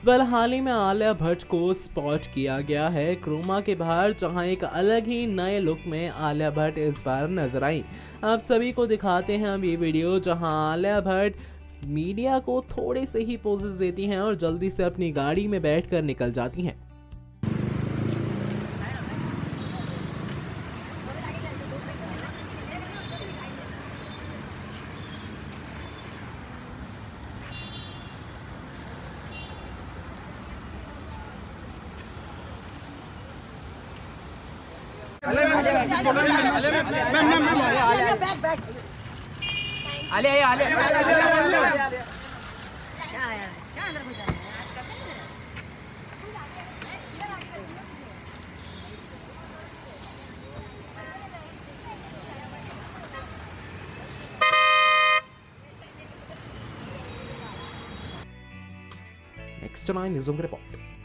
Well हाल ही में आलिया भट्ट को spot किया गया है क्रोमा के बाहर, जहां एक अलग ही नए लुक में आलिया भट्ट इस बार नजर आई। आप सभी को दिखाते हैं हम ये वीडियो, जहां आलिया भट्ट मीडिया को थोड़े से ही पोजेस देती हैं और जल्दी से अपनी गाड़ी में बैठकर निकल जाती हैं। Next 9 news report.